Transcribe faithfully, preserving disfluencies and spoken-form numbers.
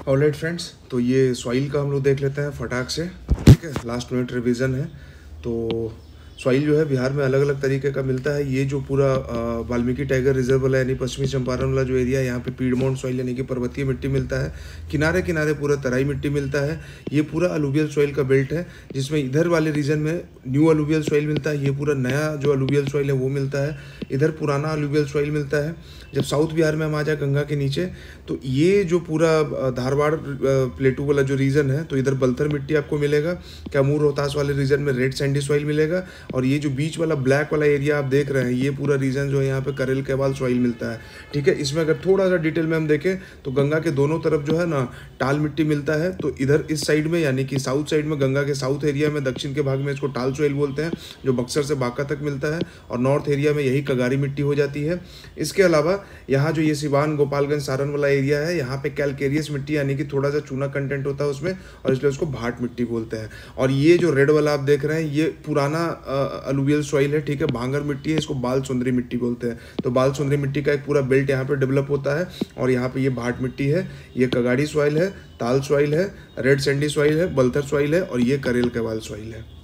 Alright friends, तो ये soil का हम लोग देख लेते हैं फटाक से। ठीक है, लास्ट मिनट रिवीजन है। तो सॉइल जो है बिहार में अलग अलग तरीके का मिलता है। ये जो पूरा वाल्मीकि टाइगर रिजर्व वाला यानी पश्चिमी चंपारण वाला जो एरिया है, यहाँ पे पीडमोंट सॉइल यानी कि पर्वतीय मिट्टी मिलता है। किनारे किनारे पूरा तराई मिट्टी मिलता है। ये पूरा अलुवियल सॉइल का बेल्ट है, जिसमें इधर वाले रीजन में न्यू अलुवियल सॉइल मिलता है। ये पूरा नया जो अलुवियल सॉइल है वो मिलता है। इधर पुराना अलुवियल सॉइल मिलता है। जब साउथ बिहार में हम आ जाए गंगा के नीचे, तो ये जो पूरा धारवाड़ प्लेटू वाला जो रीजन है, तो इधर बलथर मिट्टी आपको मिलेगा। कैमूर रोहतास वाले रीजन में रेड सैंडी सॉइल मिलेगा। और ये जो बीच वाला ब्लैक वाला एरिया आप देख रहे हैं, ये पूरा रीजन जो है यहाँ पे करेल केवाल सॉइल मिलता है। ठीक है, इसमें अगर थोड़ा सा डिटेल में हम देखें तो गंगा के दोनों तरफ जो है ना टाल मिट्टी मिलता है। तो इधर इस साइड में यानी कि साउथ साइड में, गंगा के साउथ एरिया में, दक्षिण के भाग में इसको टाल सॉइल बोलते हैं, जो बक्सर से बांका तक मिलता है। और नॉर्थ एरिया में यही कगारी मिट्टी हो जाती है। इसके अलावा यहाँ जो ये सिवान गोपालगंज सारण वाला एरिया है, यहाँ पे कैलकेरियस मिट्टी यानी कि थोड़ा सा चूना कंटेंट होता है उसमें, और इसलिए उसको भाट मिट्टी बोलते हैं। और ये जो रेड वाला आप देख रहे हैं, ये पुराना अलुवियल सॉइल है। ठीक है, भांगर मिट्टी है, इसको बाल सुंदरी मिट्टी बोलते हैं। तो बाल सुंदरी मिट्टी का एक पूरा बेल्ट यहाँ पे डेवलप होता है। और यहाँ पे ये भाट मिट्टी है, ये कगाड़ी सॉइल है, ताल सॉइल है, रेड सैंडी सॉइल है, बलथर सॉइल है, और ये करेल केवाल सॉइल है।